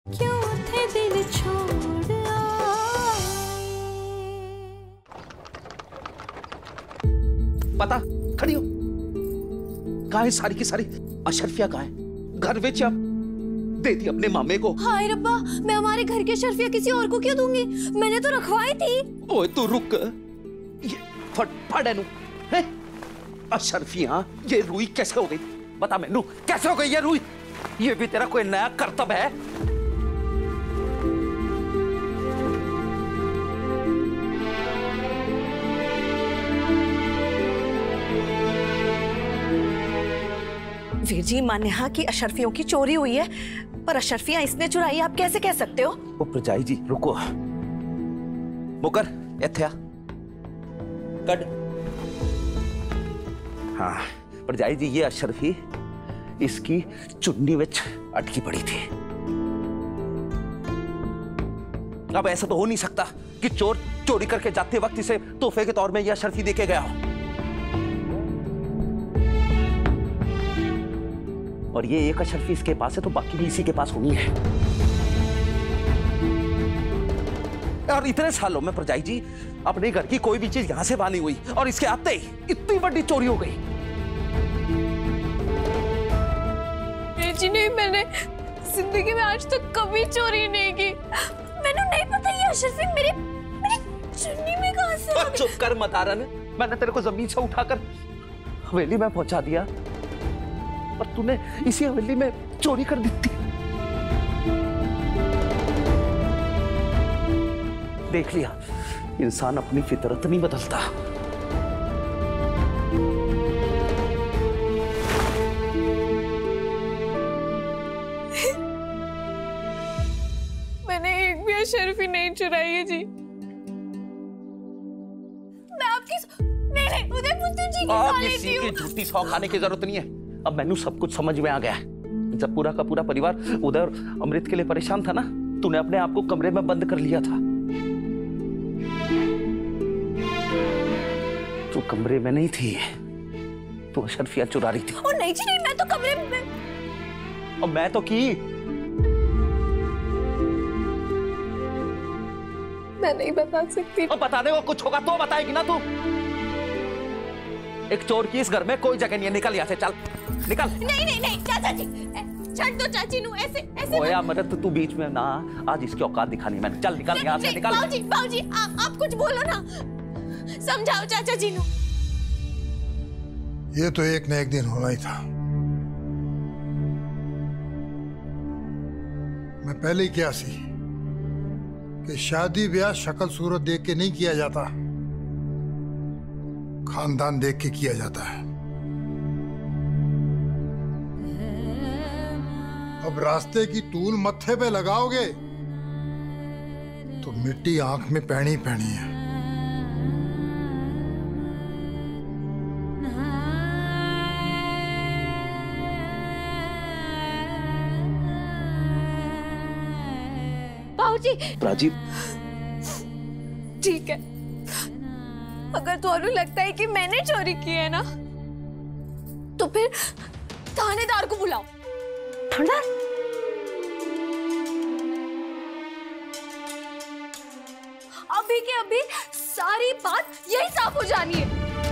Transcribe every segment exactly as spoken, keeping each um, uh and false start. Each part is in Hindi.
क्यों उठे दिल छोड़ आए। पता खड़ी हो, कहाँ है सारी की सारी अशरफिया? कहाँ है? घर बेच अब दे दी अपने मामे को। हाय रब्बा, मैं हमारे घर के अशरफिया किसी और को क्यों दूंगी? मैंने तो रखवाई थी। ओए तू रुक, ये फट फट नु है अशरफिया, ये रुई कैसे हो गई? बता मैनू, कैसे हो गई ये रुई? ये भी तेरा कोई नया करतब है? वीर जी, मान्या कि अशरफियों की चोरी हुई है, पर अशरफियां इसने चुराई, आप कैसे कह सकते हो? ओ प्रजाई जी रुको, मुकर इत्थे आ कड। हाँ प्रजाई जी, ये अशरफी इसकी चुन्नी विच अटकी पड़ी थी। अब ऐसा तो हो नहीं सकता कि चोर चोरी करके जाते वक्त इसे तोहफे के तौर में यह अशरफी देके गया हो। और ये एक अशरफी इसके पास है तो बाकी भी इसी के पास होनी है। और इतने सालों में प्रजाई जी अपने घर की कोई भी चीज यहां से बानी हुई और इसके आते ही इतनी बड़ी चोरी हो गई। जी नहीं, मैंने जिंदगी में आज तक कभी चोरी नहीं की। मैंने नहीं पता ये अशरफी मेरे मेरी चुन्नी में कहां से आ गई। चुप कर मतारन, मैंने तेरे को जमीन से उठाकर हवेली में पहुंचा दिया और तूने इसी हवेली में चोरी कर दी थी। देख लिया, इंसान अपनी फितरत नहीं बदलता। मैंने एक भी अशरफी नहीं चुराई है जी। मैं आपकी नहीं नहीं उदय पुत्र जी की सौगात लेती हूं। किसी की झूठी सौगात खाने की जरूरत नहीं है। अब मैंने सब कुछ समझ में आ गया है। जब पूरा का पूरा परिवार उदय और अमृत के लिए परेशान था ना, तूने अपने आप को कमरे में बंद कर लिया था। तू कमरे में नहीं थी, तू अशरफिया चुरा रही थी। ओ नहीं जी नहीं, मैं तो कमरे में। और मैं तो की मैं नहीं बता सकती। और बताने को कुछ होगा तो बताएगी ना तू। एक चोर की इस घर में कोई जगह नहीं है। निकल यहाँ से, चल निकल। नहीं नहीं नहीं चाचा जी, छड़ दो चाची नू, ऐसे ऐसे। ओया मदद, तू बीच में ना, आज इसकी औकात दिखानी मैंने। चल निकल यहाँ से, निकल। बाबूजी बाबूजी आप, आप कुछ बोलो ना, समझाओ चाचा जी नू। ये तो एक न एक दिन होना ही था। मैं पहले ही क्या सी कि शादी ब्याह शक्ल सूरत देख के नहीं किया जाता, खानदान देख के किया जाता है। अब रास्ते की तूल मत्थे पे लगाओगे तो मिट्टी आंख में पैनी पैनी है। बाबूजी राजीव, ठीक है, अगर तुम्हें लगता है कि मैंने चोरी की है ना, तो फिर थानेदार को बुलाओ। थानेदार? अभी के अभी सारी बात यही साफ हो जानी है।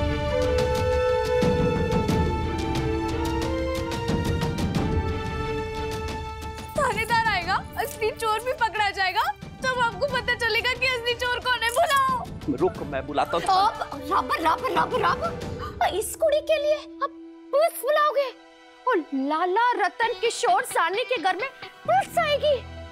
थानेदार आएगा, असली चोर भी पकड़ा जाएगा, तब आपको पता चलेगा कि असली चोर कौन है। बुलाओ। रुक, मैं बुलाता हूँ। रब रब रब रब, इस कुड़ी के लिए अब पुलिस बुलाओगे? और लाला रतन किशोर सानी के घर में पुलिस आएगी?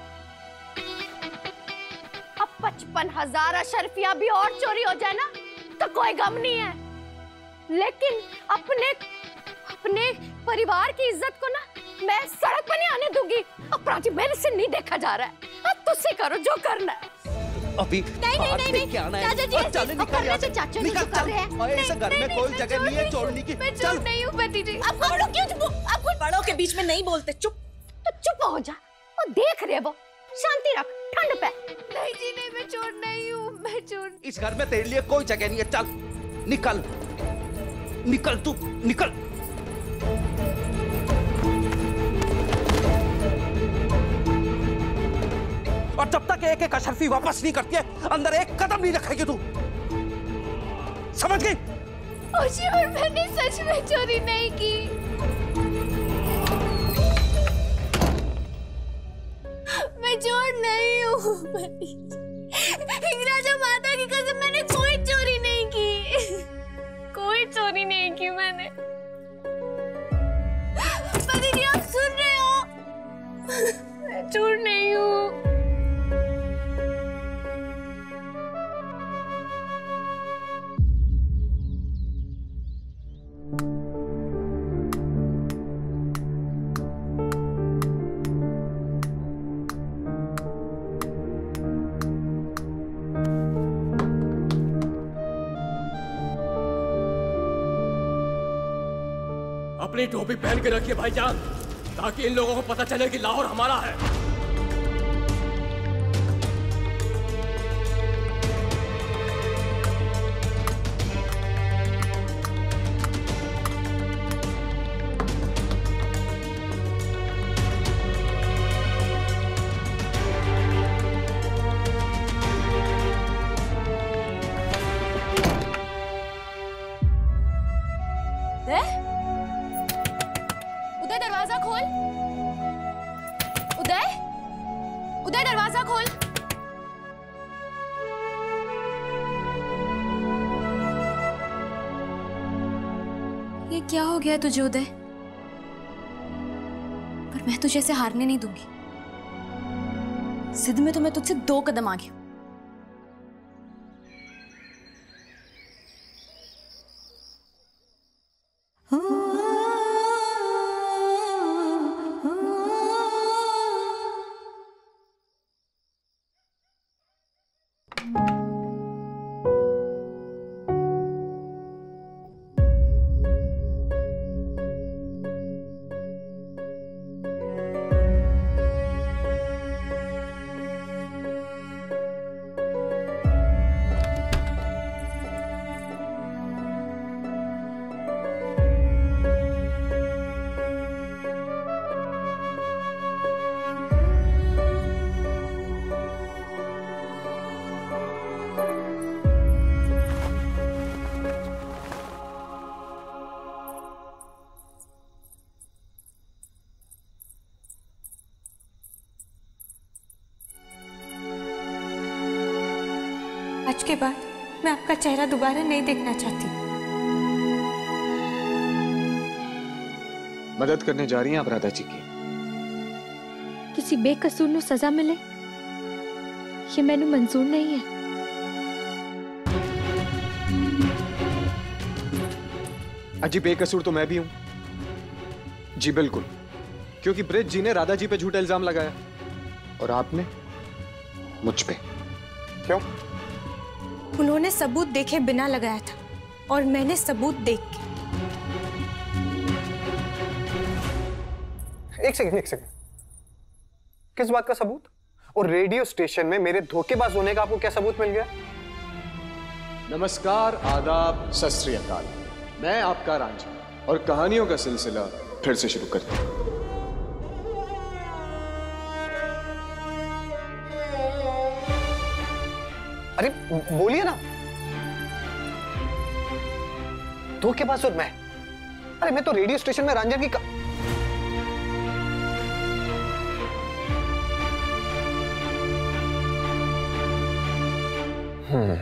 अब पचपन हजार अशरफियां भी और चोरी हो जाए ना तो कोई गम नहीं है, लेकिन अपने अपने परिवार की इज्जत को ना मैं सड़क पर नहीं आने दूंगी। अपराधी मेरे से नहीं देखा जा रहा है। अब तुझसे करो जो करना है। अभी नहीं नहीं नहीं नहीं चाचा जी, चल निकल यहाँ से, चाचा जी निकल, जो कर रहे हैं। और ऐसे घर में कोई जगह नहीं है चोरने की। मैं चोर नहीं हूँ पति जी। आप बड़ों क्यों चुप? आप बड़ों के बीच में नहीं बोलते, चुप। तो चुप हो जा, वो देख रहे वो, शांति रख, ठंड पे। नहीं जी नहीं, मैं चोर नहीं हूँ, मैं चोर। इस घर में तेरे लिए कोई जगह नहीं है। चल निकल, निकल तू, निकल। और जब तक एक एक अशरफी वापस नहीं करती है अंदर एक कदम नहीं रखेगी तू, समझ गई? हुजूर, मैंने सच में चोरी नहीं की। मैं चोर नहीं हूँ। राजा माता की कसम, मैंने कोई चोरी नहीं की, कोई चोरी नहीं की मैंने। पर दीदी आप सुन रहे हो? मैं चोर नहीं हूँ। अपनी टोपी पहन के रखिए भाईजान, ताकि इन लोगों को पता चले कि लाहौर हमारा है। उदय दरवाजा खोल। उदय, उदय दरवाजा खोल। ये क्या हो गया तुझे उदय? पर मैं तुझे ऐसे हारने नहीं दूंगी। जिद में तो मैं तुझसे दो कदम आगे हूं। आज के बाद मैं आपका चेहरा दोबारा नहीं देखना चाहती। मदद करने जा रही हैं आप राधा जी की? किसी बेकसूर नु सजा मिले ये मैनू मंजूर नहीं है। अजी बेकसूर तो मैं भी हूं जी, बिल्कुल, क्योंकि ब्रिज जी ने राधा जी पे झूठा इल्जाम लगाया और आपने मुझ पे। क्यों? उन्होंने सबूत देखे बिना लगाया था और मैंने सबूत देख के। एक सेकंड एक सेकंड, किस बात का सबूत? और रेडियो स्टेशन में मेरे धोखेबाज होने का आपको क्या सबूत मिल गया? नमस्कार, आदाब, सत श्री अकाल। मैं आपका रांझा और कहानियों का सिलसिला फिर से शुरू करते हैं। अरे बोलिए ना। धोखेबाज और मैं? अरे मैं तो रेडियो स्टेशन में रांझा की का... हम्म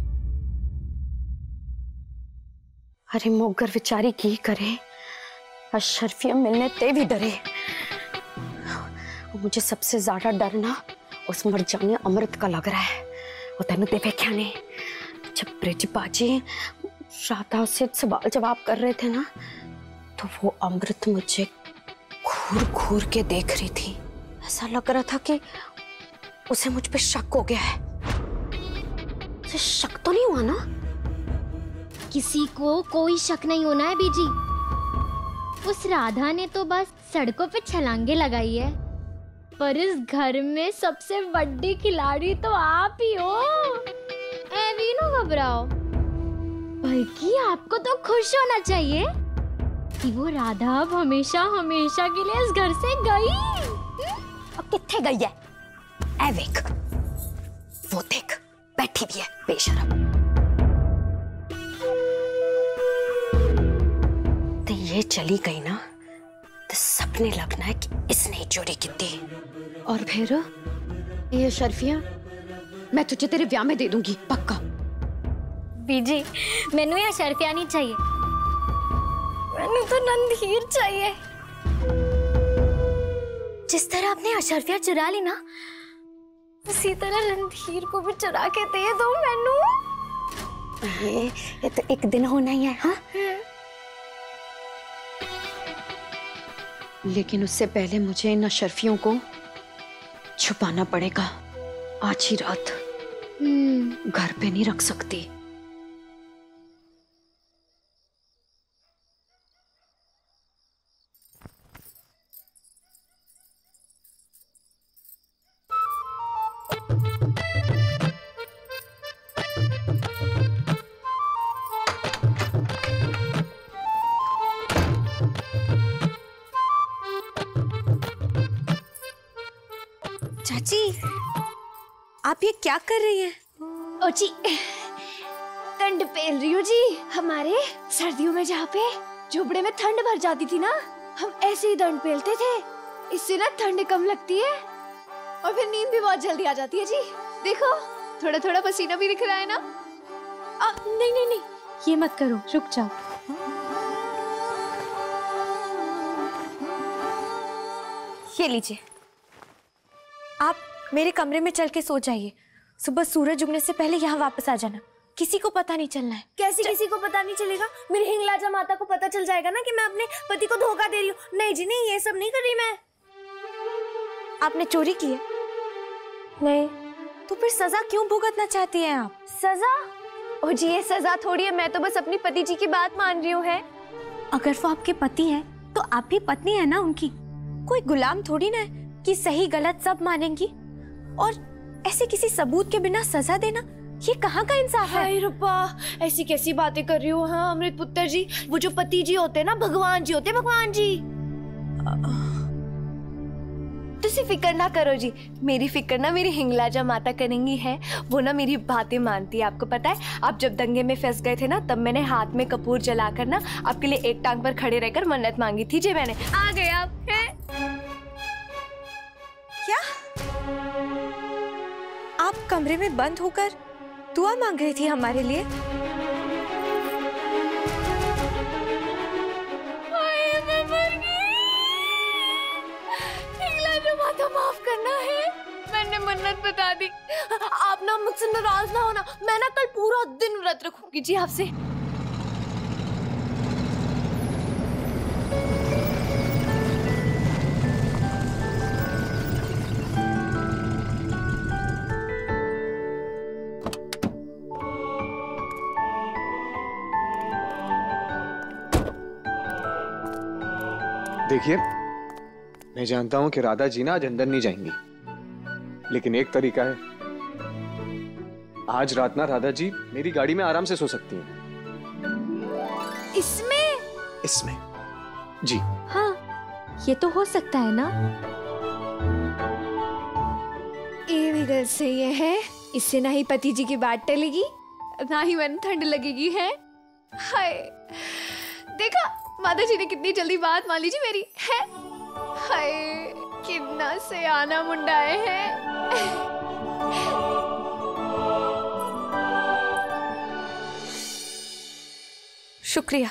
अरे मोगर विचारी की करे, अशरफिया मिलने ते भी डरे। मुझे सबसे ज्यादा डरना उस मरजानी अमृत का लग रहा है। वो तेन ते वेख्या ने जब ब्रिज बाजी राधा से सवाल जवाब कर रहे थे ना, तो वो अमृत मुझे घूर घूर के देख रही थी। ऐसा लग रहा था कि उसे मुझ पे शक हो गया है। उसे शक तो नहीं हुआ ना? किसी को कोई शक नहीं होना है बीजी। उस राधा ने तो बस सड़कों पे छलांगे लगाई है, पर इस घर में सबसे बड़ी खिलाड़ी तो आप ही हो। ऐवी नो घबराओ, बल्कि आपको तो खुश होना चाहिए कि वो राधा अब हमेशा हमेशा के लिए इस घर से गई। अब किथे गई है? एविक, वो देख बैठी भी है बेशरम। तो ये चली गई ना तो सपने लगना है कि इसने ही चोरी की थी। और फिर ये शर्फिया मैं तुझे तेरे ब्याह में दे दूंगी पक्का। बीजी मैनू या शर्फिया नहीं चाहिए, मैनू तो नंदहीर चाहिए। जिस तरह आपने अशरफिया चुरा ली ना, उसी तरह नंदहीर को भी चुरा के दे दो मैनू। ये ये तो एक दिन होना ही है। हाँ लेकिन उससे पहले मुझे इन अशरफियों को छुपाना पड़ेगा। आज ही रात घर पे नहीं रख सकती। चाची, आप ये क्या कर रही हैं? ओ जी, ठंड पेल रही हूँ जी। हमारे सर्दियों में जहाँ पे झोपड़े में ठंड भर जाती थी ना, हम ऐसे ही दंड पेलते थे। इससे ना ठंड कम लगती है और फिर नींद भी बहुत जल्दी आ जाती है जी। देखो थोड़ा थोड़ा पसीना भी दिख रहा है ना। आ, नहीं नहीं नहीं, ये मत करो, रुक जाओ। ये लीजिए, आप मेरे कमरे में चल के सो जाइए। सुबह सूरज उगने से पहले यहाँ वापस आ जाना, किसी को पता नहीं चलना है। कैसे किसी को पता नहीं चलेगा? मेरी हिंगलाजा माता को पता चल जाएगा ना कि मैं अपने पति को धोखा दे रही हूँ। नहीं जी नहीं, ये सब नहीं कर रही मैं। आपने चोरी की है? नहीं। तो फिर सजा क्यों भुगतना चाहती हैं आप? सजा? ओ जी ये सजा थोड़ी है, मैं तो बस अपनी पति जी की बात मान रही हूँ। है अगर वो आपके पति हैं तो आप भी पत्नी है ना उनकी। कोई गुलाम थोड़ी ना है कि सही गलत सब मानेंगी। और ऐसे किसी सबूत के बिना सजा देना, ये कहाँ का इंसाफ है? हाय रब्बा, ऐसी कैसी बातें कर रही हो। हाँ अमृत पुत्र जी, वो जो पति जी होते हैं ना, भगवान जी होते हैं, भगवान जी। तुसी फिक्र ना करो जी, मेरी फिक्र ना मेरी हिंगलाजा माता करेंगी है। वो ना मेरी बातें मानती है। आपको पता है, आप जब दंगे में फंस गए थे ना, तब मैंने हाथ में कपूर जलाकर ना आपके लिए एक टांग पर खड़े रहकर मन्नत मांगी थी जी मैंने। आ गए आप हैं? क्या आप कमरे में बंद होकर दुआ मांग रही थी हमारे लिए? मैं मर गई। हिंगलाजा माता माफ करना है, मैंने मन्नत बता दी। आप ना मुझसे नाराज ना होना, मैं ना कल पूरा दिन व्रत रखूंगी जी आपसे। देखिए, मैं जानता हूं कि राधा जी ना आज अंदर नहीं जाएंगी, लेकिन एक तरीका है। आज रात ना राधा जी मेरी गाड़ी में आराम से सो सकती हैं। इसमें? इसमें जी हाँ, ये तो हो सकता है ना। ये भी गल सही है। इससे ना ही पति जी की बात टलेगी, ना ही मन ठंड लगेगी है। हाय देखा, माता जी ने कितनी जल्दी बात मान ली जी मेरी है। हाय कितना से आना मुंडाए है। शुक्रिया।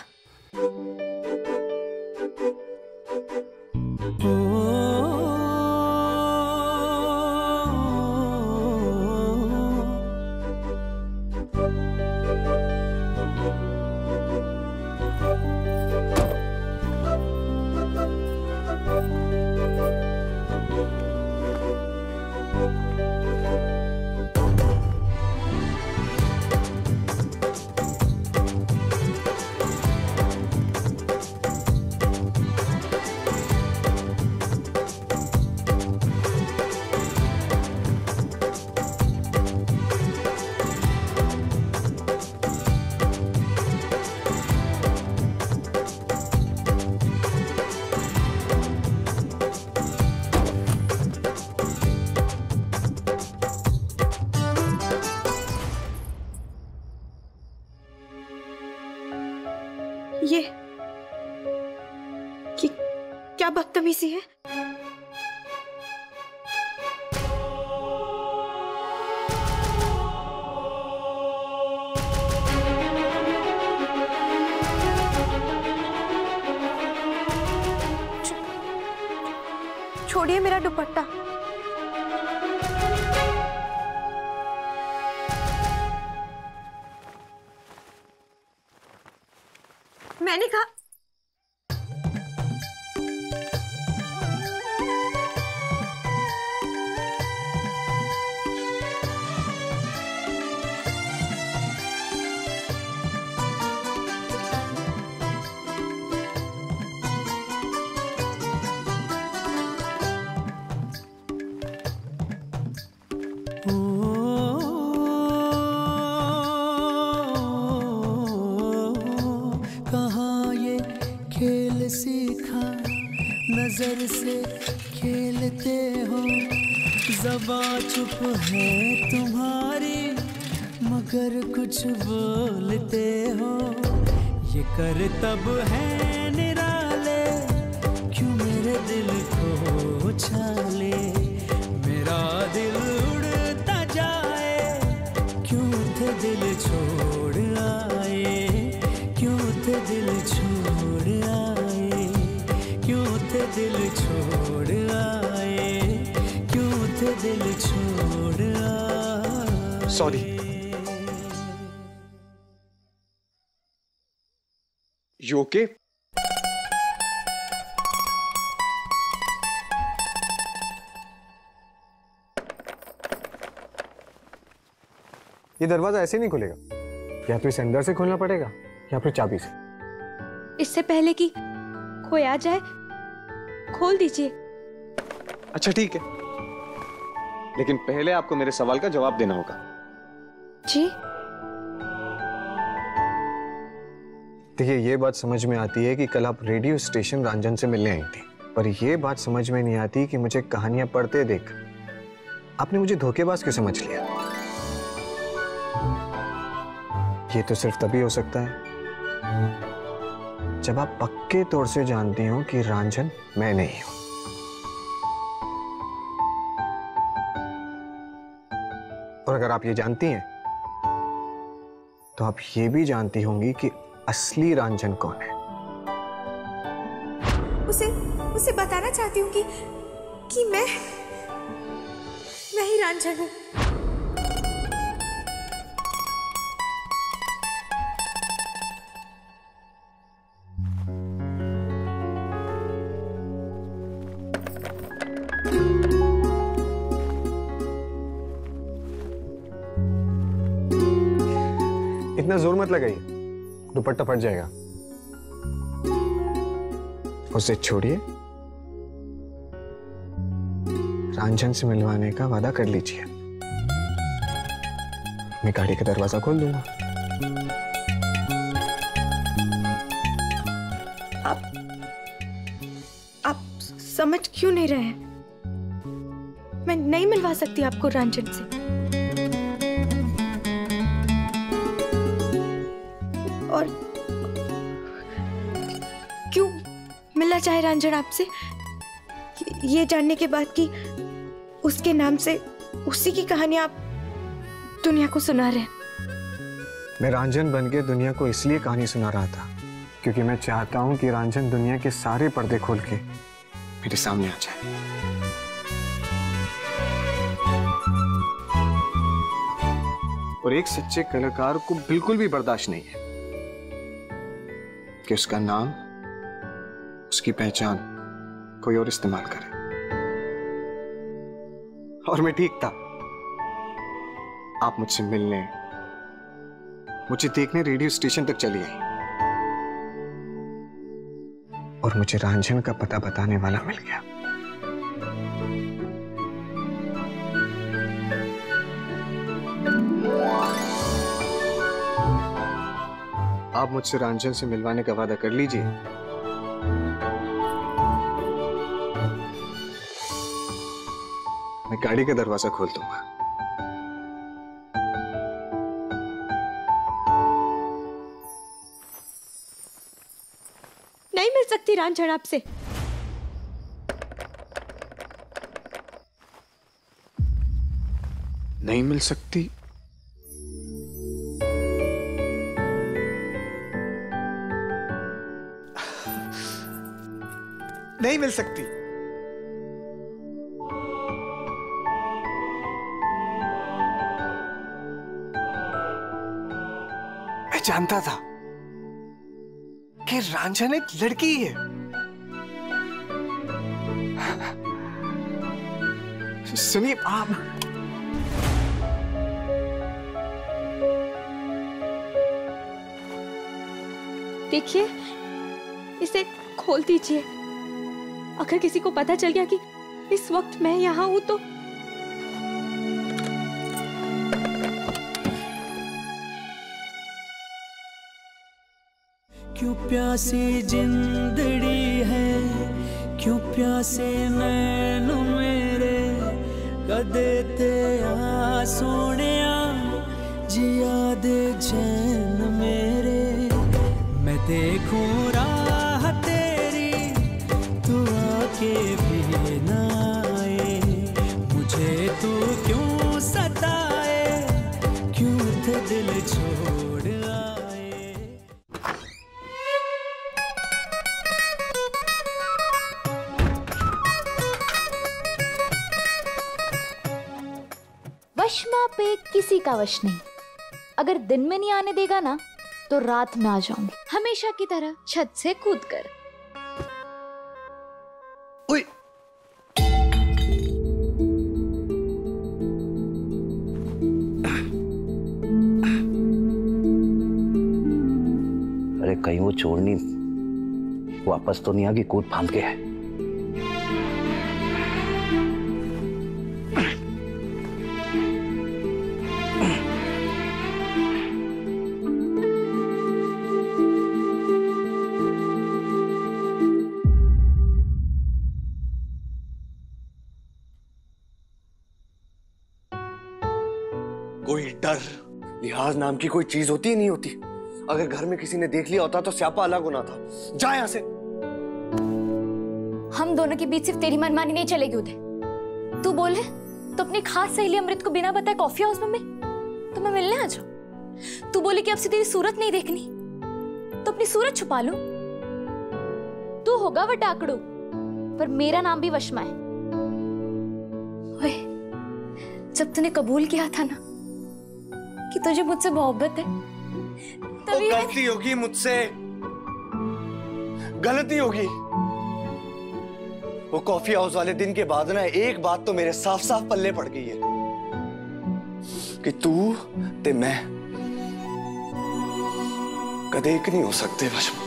बदतमीजी सी है। छोड़िए मेरा दुपट्टा। मैंने कहा नजर से खेलते हो, ज़बां चुप है तुम्हारी मगर कुछ बोलते हो। ये कर तब है निराले, क्यों मेरे दिल को उछाले। मेरा दिल उड़ता जाए, क्यों उठे दिल छोड़ आए, क्यों उठे दिल छोड़ आए, क्यों उठे दिल छोड़ आए, क्यों उठे दिल छोड़ आए। सॉरी। You okay? ये दरवाजा ऐसे नहीं खुलेगा, या तो इसे अंदर से खोलना पड़ेगा या फिर चाबी से। इससे पहले कि कोई आ जाए खोल दीजिए। अच्छा ठीक है, लेकिन पहले आपको मेरे सवाल का जवाब देना होगा। जी? देखिए, ये बात समझ में आती है कि कल आप रेडियो स्टेशन रंजन से मिलने आई थी, पर ये बात समझ में नहीं आती कि मुझे कहानियां पढ़ते देख आपने मुझे धोखेबाज क्यों समझ लिया। ये तो सिर्फ तभी हो सकता है जब आप पक्के तौर से जानती हो कि रंजन मैं नहीं हूं। और अगर आप ये जानती हैं तो आप ये भी जानती होंगी कि असली रंजन कौन है। उसे उसे बताना चाहती हूँ कि कि मैं मैं ही रंजन हूँ। इतना जोर मत लगाइए, दुपट्टा फट जाएगा। उसे छोड़िए, रंजन से मिलवाने का वादा कर लीजिए। मैं गाड़ी का दरवाजा खोल दूंगा। आप आप समझ क्यों नहीं रहे हैं? मैं नहीं मिलवा सकती आपको रंजन से। और क्यों मिलना चाहे रंजन आपसे, ये जानने के बाद कि उसके नाम से उसी की कहानी आप दुनिया को सुना रहे हैं। मैं रंजन बन के दुनिया को इसलिए कहानी सुना रहा था क्योंकि मैं चाहता हूं कि रंजन दुनिया के सारे पर्दे खोल के मेरे सामने आ जाए। और एक सच्चे कलाकार को बिल्कुल भी बर्दाश्त नहीं है कि उसका नाम, उसकी पहचान कोई और इस्तेमाल करे। और मैं ठीक था। आप मुझसे मिलने, मुझे देखने रेडियो स्टेशन तक चली आई और मुझे रंजन का पता बताने वाला मिल गया। आप मुझसे रंजन से मिलवाने का वादा कर लीजिए। मैं गाड़ी का दरवाजा खोल दूंगा। नहीं मिल सकती रंजन आपसे। नहीं मिल सकती? नहीं मिल सकती। मैं जानता था कि रंजन एक लड़की है। सुनिए आप, देखिए इसे खोल दीजिए। अगर किसी को पता चल गया कि इस वक्त मैं यहाँ हूँ तो क्यों प्यासी जिंदड़ी है, क्यों प्यासे नैन मेरे, कदे ते आ सोनिया जिया दे चैन मेरे। मैं देखूं राह तेरी, तू आके भी ना आए, मुझे तू क्यों सताए, क्यों उठे दिल छोड़ आए। वशमा पे किसी का वश नहीं। अगर दिन में नहीं आने देगा ना तो रात में आ जाऊंगी, हमेशा की तरह छत से कूद कर। ओए, अरे कहीं वो चोरनी वापस तो नहीं आ गई कूद फांद के है। कोई डर लिहाज नाम की कोई चीज होती ही नहीं होती। अगर घर में किसी ने देख लिया होता तो स्यापा अलग होना था। जा यहां से। हम दोनों के बीच सिर्फ तेरी मनमानी नहीं चलेगी उदय। तू बोले तो अपनी खास सहेली अमृत को बिना बताए कॉफी हाउस में मिल, तो मैं मिलने आ जाऊं। तू बोले कि अब से तेरी सूरत नहीं देखनी तो अपनी सूरत छुपा लूं। तू होगा वटाकड़ू पर मेरा नाम भी वशमा है। ओए, जब तूने कबूल किया था ना कि तुझे मुझसे मोहब्बत है, तभी गलती होगी मुझसे, गलती होगी। वो कॉफी हाउस वाले दिन के बाद ना एक बात तो मेरे साफ साफ पल्ले पड़ गई है कि तू ते मैं कदे एक नहीं हो सकते। वशमा,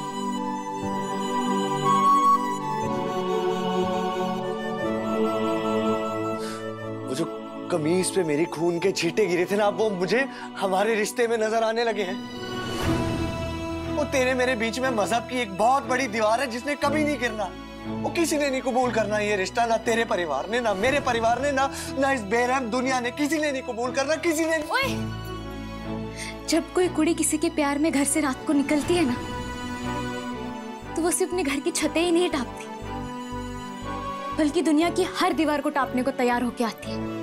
वो जो कमीज पे मेरी खून के छींटे गिरे थे ना, वो मुझे हमारे रिश्ते में नजर आने लगे हैं। वो तेरे मेरे बीच में मजहब की एक बहुत बड़ी दीवार है जिसने कभी नहीं गिरना। वो किसी ने नहीं कबूल करना ये रिश्ता, ना तेरे परिवार ने, ना मेरे परिवार ने, ना ना इस बेरहम दुनिया ने, किसी ने नहीं कबूल करना, किसी ने। ओए, जब कोई कुड़ी किसी के प्यार में घर से रात को निकलती है ना तो वो सिर्फ अपने घर की छतें ही नहीं टापती बल्कि दुनिया की हर दीवार को टापने को तैयार होके आती है।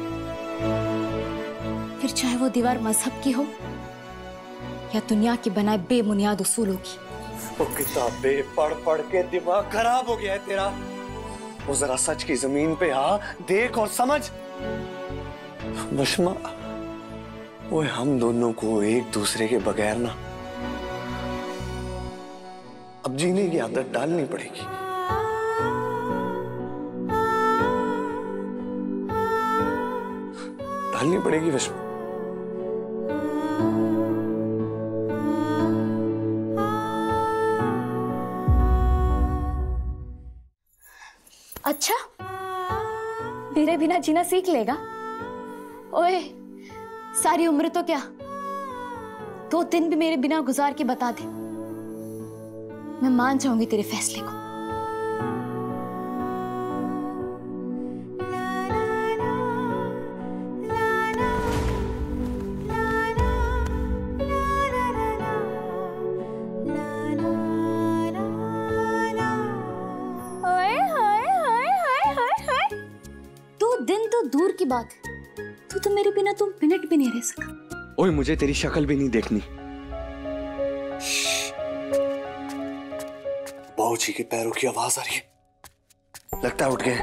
फिर चाहे वो दीवार मजहब की हो या दुनिया की बनाए बेबुनियाद उसूलों की। वो किताबें पढ़ पढ़ के दिमाग खराब हो गया है तेरा। वो जरा सच की जमीन पे आ, देख और समझ। वशमा, वो हम दोनों को एक दूसरे के बगैर ना अब जीने की आदत डालनी पड़ेगी। डालनी पड़ेगी वशमा। अच्छा, मेरे बिना जीना सीख लेगा? ओए, सारी उम्र तो क्या, दो दिन भी मेरे बिना गुजार के बता दे, मैं मान जाऊंगी तेरे फैसले को। तू तो मेरे बिना तुम मिनट भी नहीं रह सका। ओए मुझे तेरी शक्ल भी नहीं देखनी। बाबूजी के पैरों की आवाज आ रही है, लगता है उठ गए।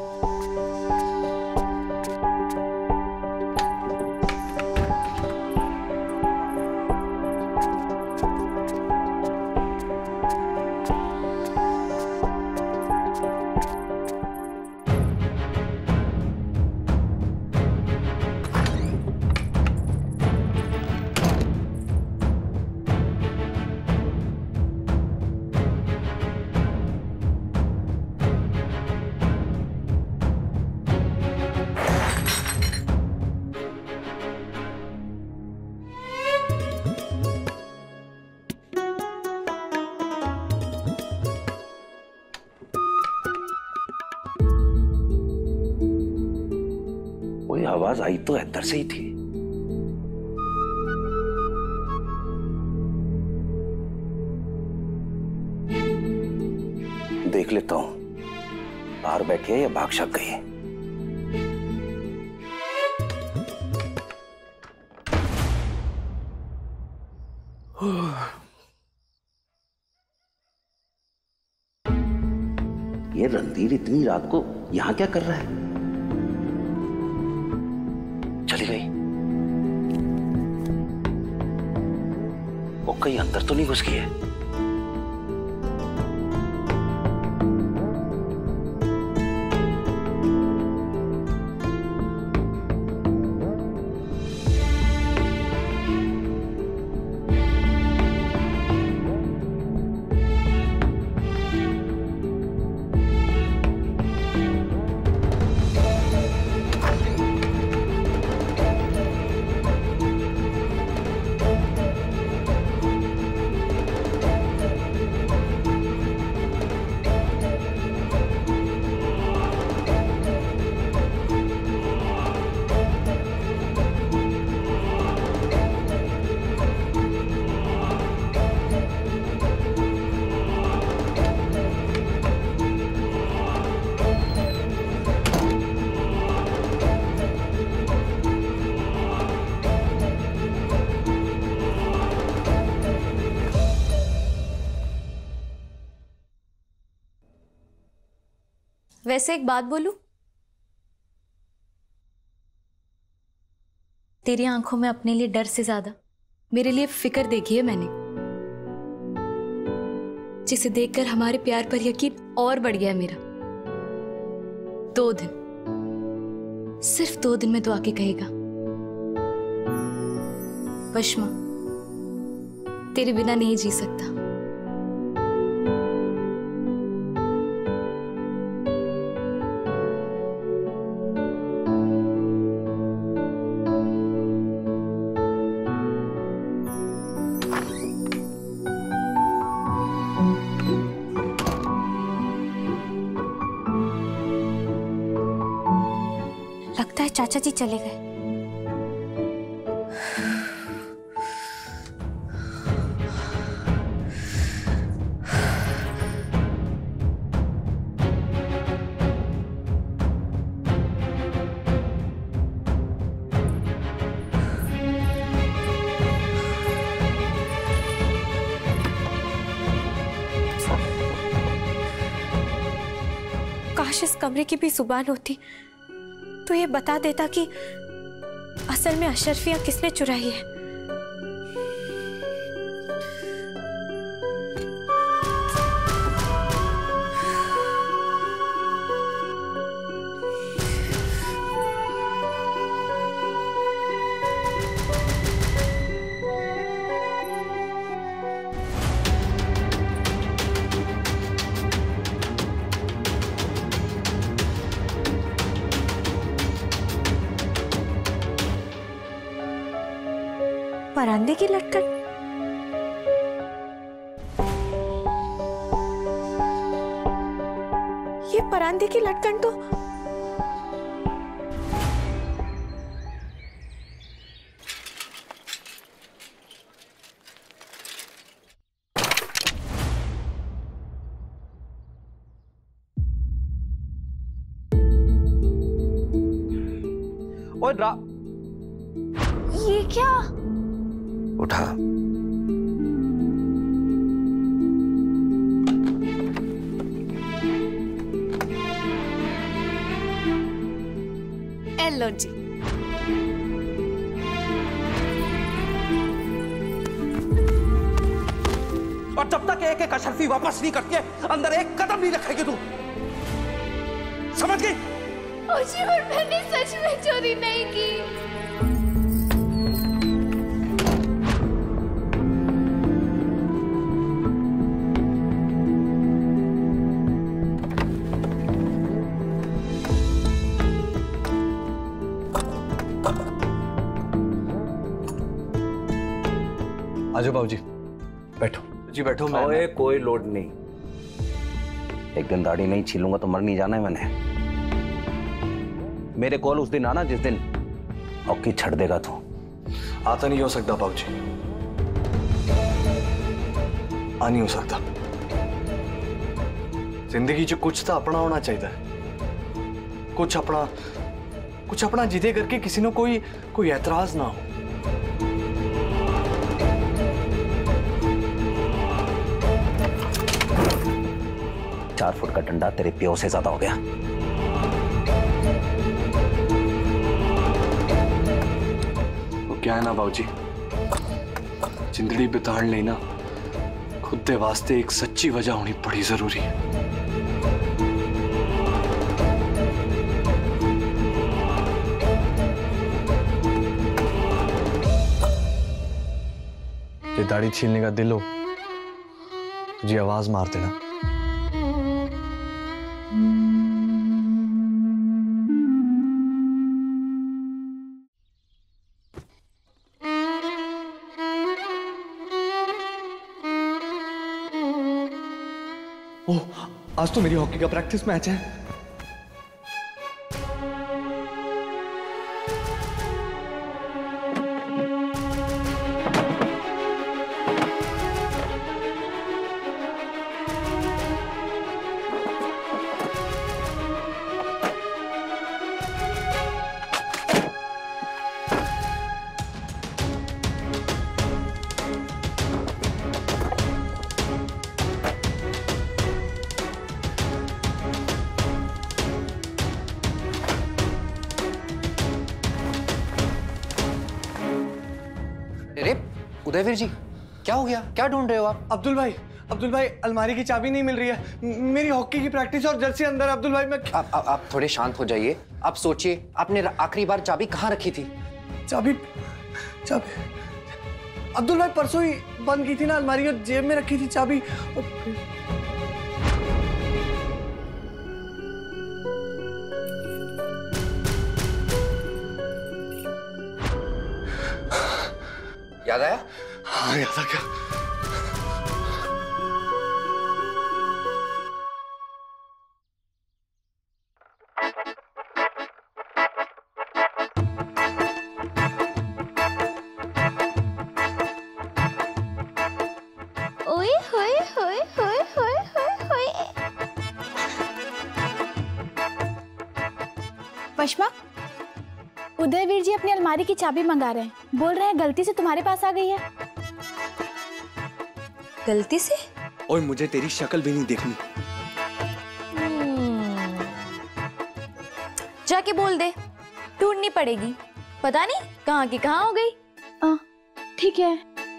आवाज आई तो अंदर से ही थी। देख लेता हूं बाहर बैठी है या भाग छक गई है। ये रणधीर इतनी रात को यहां क्या कर रहा है? चली गई? वो कहीं अंदर तो नहीं घुस गई है? वैसे एक बात बोलूं, तेरी आंखों में अपने लिए डर से ज्यादा मेरे लिए फिक्र देखी है मैंने, जिसे देखकर हमारे प्यार पर यकीन और बढ़ गया मेरा। दो दिन, सिर्फ दो दिन में तो आके कहेगा, वशमा तेरे बिना नहीं जी सकता। लगता है चाचा जी चले गए। काश इस कमरे की भी जुबान होती तो ये बता देता कि असल में अशरफियां किसने चुराई है। परांदे की लटकन, ये परांदे की लटकन तो ओए रा, ये क्या? उठा। लो जी। और जब तक एक एक अशरफी वापस नहीं करती है, अंदर एक कदम नहीं रखेगी तू, समझ गई? हुजूर, मैंने सच में चोरी नहीं की। आजो बाबूजी, बैठो जी, बैठो। मैं ओए, कोई लोड नहीं। एक दिन दाढ़ी नहीं छीलूंगा तो मर नहीं जाना है मैंने। मेरे कॉल उस दिन आना जिस दिन हॉकी छड़ देगा तू। आता नहीं हो सकता बाबूजी, आ नहीं हो सकता। जिंदगी च कुछ तो अपना होना चाहिए, कुछ अपना कुछ अपना जिदे करके किसी ने कोई कोई एतराज ना हो। चार फुट का डंडा तेरे प्यो से ज्यादा हो गया। वो क्या है ना बाबूजी, जिंदड़ी बिताड़ लेना खुद दे वास्ते एक सच्ची वजह होनी बड़ी जरूरी है। जे दाढ़ी छीलने का दिल हो तुझे आवाज मार देना। ओह, आज तो मेरी हॉकी का प्रैक्टिस मैच है। उदयवीर जी, क्या हो गया? क्या ढूंढ रहे हो आप? अब्दुल भाई, अब्दुल भाई, अलमारी की चाबी नहीं मिल रही है। मेरी हॉकी की प्रैक्टिस और जर्सी अंदर। अब्दुल भाई, मैं आप, आप, आप थोड़े शांत हो जाइए। आप सोचिए, आपने आखिरी बार चाबी कहाँ रखी थी? चाबी चाबी अब्दुल भाई परसों ही बंद की थी ना अलमारी, और जेब में रखी थी चाबी। याद आया? हाँ, याद आ गया। ओए होए होए होए होए होए होए। पश्मा, उदयवीर जी अपनी अलमारी की चाबी मंगा रहे हैं। बोल रहे हैं गलती से तुम्हारे पास आ गई है। गलती से? ओए, मुझे तेरी शक्ल भी नहीं देखनी। जाके बोल दे, ढूंढनी पड़ेगी। पता नहीं कहाँ की कहाँ हो गई। ठीक है।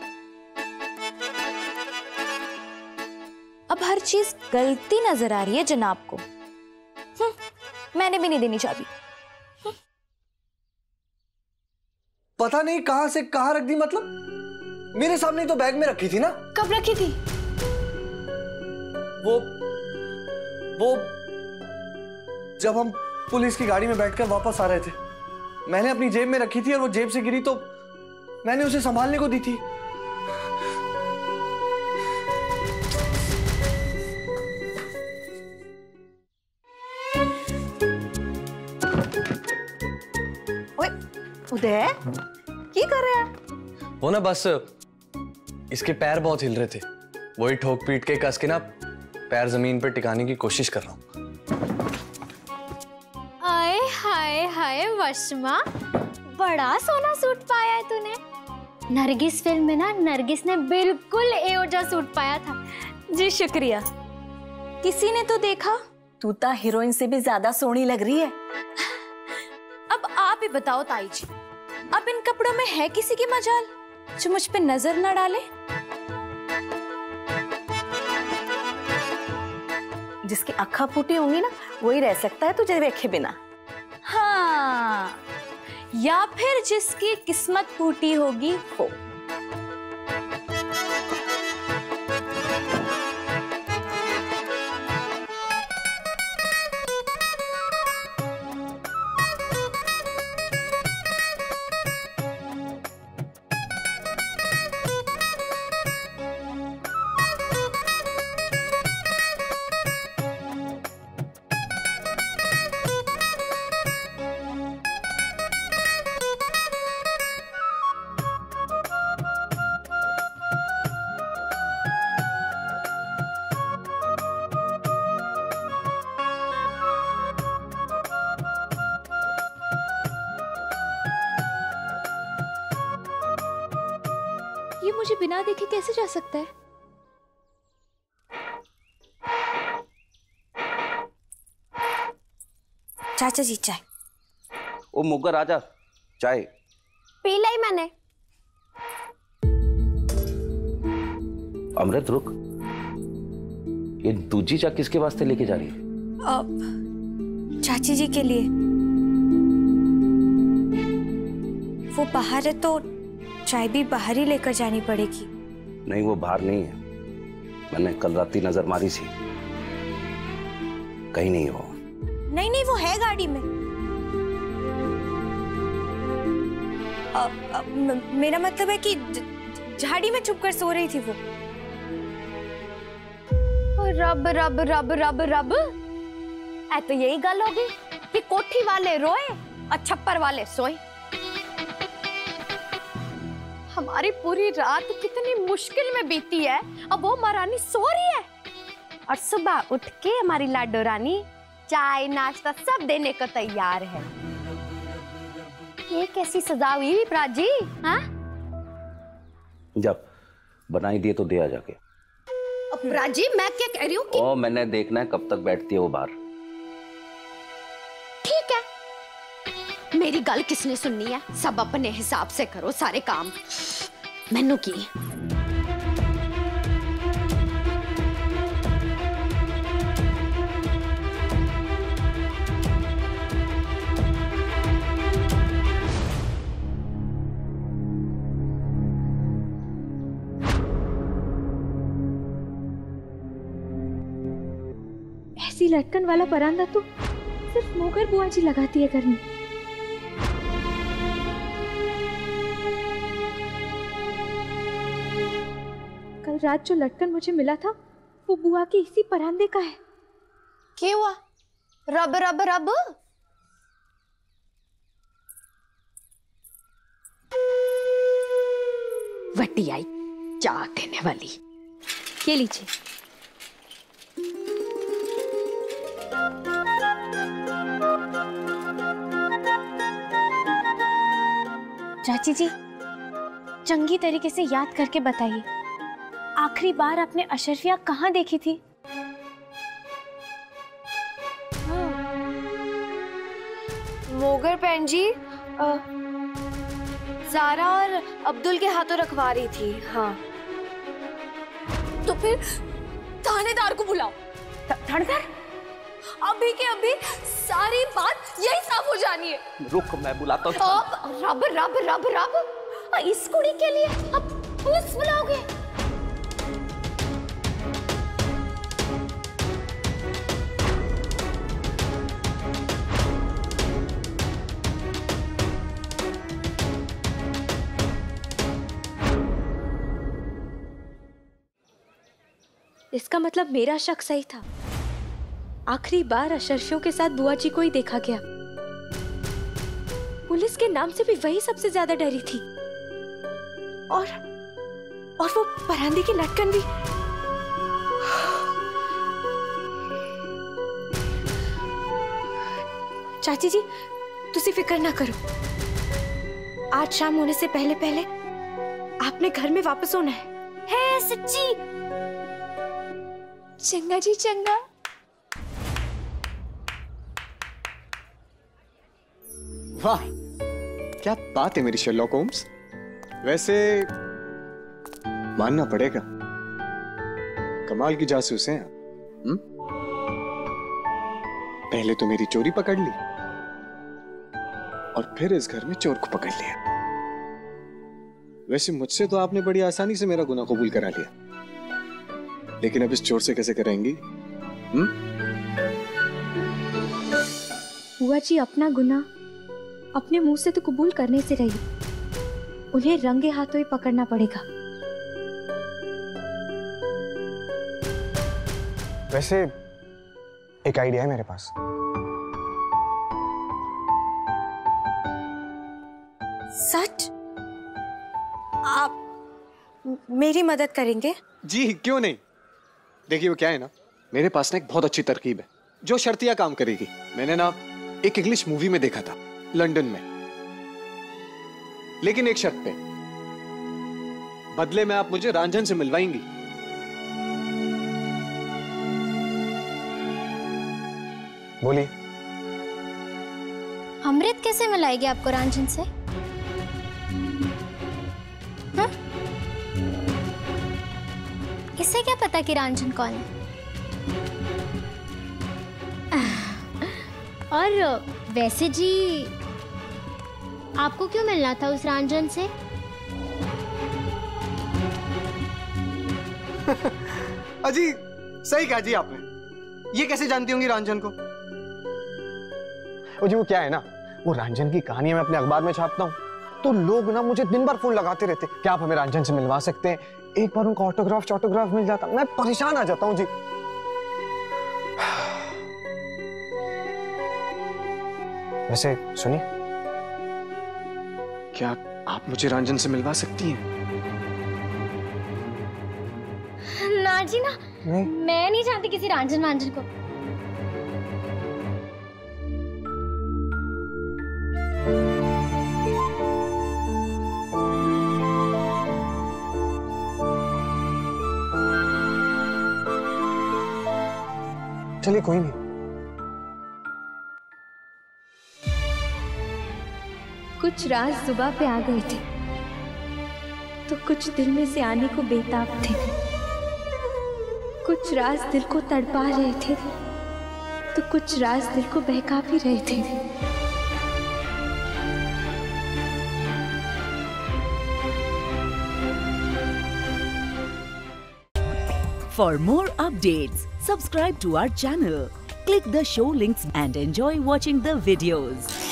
अब हर चीज गलती नजर आ रही है जनाब को। मैंने भी नहीं देनी चाबी। पता नहीं कहां से कहां रख दी। मतलब मेरे सामने तो बैग में रखी थी ना। कब रखी थी? वो वो जब हम पुलिस की गाड़ी में बैठकर वापस आ रहे थे, मैंने अपनी जेब में रखी थी और वो जेब से गिरी तो मैंने उसे संभालने को दी थी। ओए, उदय, क्या कर रहा है? वो ना बस इसके पैर बहुत हिल रहे थे, वही ठोक पीट के कस के ना पैर जमीन पर टिकाने की कोशिश कर रहा हूँ। आए हाय हाय वशमा, बड़ा सोना सूट पाया है तूने। नरगिस फिल्म में ना नरगिस ने बिल्कुल एओजा सूट पाया था। जी शुक्रिया। किसी ने तो देखा, तू तो हीरोइन से भी ज्यादा सोहनी लग रही है। अब आप ही बताओ ताई जी, अब इन कपड़ों में है किसी की मजाल जो मुझ पे नजर न डाले? जिसकी आँखें फूटी होंगी ना, वही रह सकता है तुझे देखे बिना। हाँ, या फिर जिसकी किस्मत फूटी होगी वो। ये मुझे बिना देखे कैसे जा सकता है? चाचा जी चाय। ओ मुग्गा राजा, चाय पी लाई मैंने। अमृत रुक, ये दूजी चाय किसके वास्ते लेके जा रही है? अब चाची जी के लिए। वो बाहर है तो चाय भी बाहर ही लेकर जानी पड़ेगी। नहीं, वो बाहर नहीं है। मैंने कल रात नजर मारी सी, कहीं नहीं हो। नहीं नहीं, वो है गाड़ी में। अ, अ, म, मेरा मतलब है कि झाड़ी में छुपकर सो रही थी वो। रब रब रब रब रब, ऐ तो यही गल होगी कि कोठी वाले रोए और छप्पर वाले सोए। हमारी पूरी रात कितनी मुश्किल में बीती है, अब वो महारानी सो रही है और सुबह उठ के हमारी लाडो रानी चाय नाश्ता सब देने को तैयार है। ये कैसी सजा हुई प्राजी? हाँ, जब बनाई दिए तो दे आ जाके। अब प्राजी मैं क्या कह रही हूँ कि... ओ, मैंने देखना है कब तक बैठती है वो बाहर। ठीक है, मेरी गल किसने सुननी है? सब अपने हिसाब से करो सारे काम। मैनू की ऐसी लटकन वाला परांदा तो सिर्फ मोगर बुआ जी लगाती है घर में। कल रात जो लटकन मुझे मिला था वो बुआ के इसी परांदे का है। क्या हुआ? रब रब रब, वटी आई चाह देने वाली। ये लीजिए। चाची जी, चंगी तरीके से याद करके बताइए, आखिरी बार आपने अशरफिया कहाँ देखी थी? मोगर बहन जी ज़ारा और अब्दुल के हाथों रखवा रही थी। हाँ, तो फिर थानेदार को बुलाओ। थानेदार? अभी के अभी सारी बात यही साफ हो जानी है। रुक, मैं बुलाता हूँ। अब रब रब रब रब, इस कुड़ी के लिए अब पुलिस बुलाओगे? इसका मतलब मेरा शक सही था। आखिरी बार अशरफियों के साथ बुआ जी को ही देखा गया। पुलिस के नाम से भी वही सबसे ज्यादा डरी थी। और और वो परांदे की लटकन भी। चाची जी, तुसी फिक्र ना करो, आज शाम होने से पहले पहले आपने घर में वापस होना है। है सच्ची? चंगा जी चंगा। वाह, क्या बात है मेरी शर्लॉक होम्स। वैसे मानना पड़ेगा, कमाल की जासूस हैं आप। हुँ? पहले तो मेरी चोरी पकड़ ली और फिर इस घर में चोर को पकड़ लिया। वैसे मुझसे तो आपने बड़ी आसानी से मेरा गुनाह कबूल करा लिया, लेकिन अब इस चोर से कैसे कराएंगी? हुँ? बुआ जी, अपना गुनाह अपने मुंह से तो कबूल करने से रही, उन्हें रंगे हाथों ही पकड़ना पड़ेगा। वैसे एक आइडिया है मेरे पास। सच? आप मेरी मदद करेंगे? जी क्यों नहीं। देखिए वो क्या है ना, मेरे पास ना एक बहुत अच्छी तरकीब है जो शर्तिया काम करेगी। मैंने ना एक इंग्लिश मूवी में देखा था, लंदन में, लेकिन एक शर्त पे, बदले में आप मुझे रंजन से मिलवाएंगी। बोलिए। अमृत कैसे मिलाएगी आपको रंजन से? हाँ? इसे क्या पता कि रंजन कौन है? और वैसे जी, आपको क्यों मिलना था उस रंजन से? अजी सही कहा जी आपने। ये कैसे जानती होंगी रंजन को? ओ जी वो क्या है ना, वो रंजन की कहानी मैं अपने अखबार में छापता हूँ, तो लोग ना मुझे दिन भर फोन लगाते रहते, क्या आप हमें रंजन से मिलवा सकते हैं? एक बार उनका ऑटोग्राफ ऑटोग्राफ मिल जाता, मैं परेशान आ जाता हूँ जी। वैसे सुनिए, क्या आप मुझे रंजन से मिलवा सकती हैं? ना जी ना, नहीं। मैं नहीं जानती किसी रंजन रंजन को। चलिए कोई नहीं। कुछ राज जुबां पे आ गए थे, तो कुछ दिल में से आने को बेताब थे। कुछ राज दिल को तड़पा रहे थे, तो कुछ राज दिल को बहका भी रहे थे। For more updates, subscribe to our channel, click the show links and enjoy watching the videos.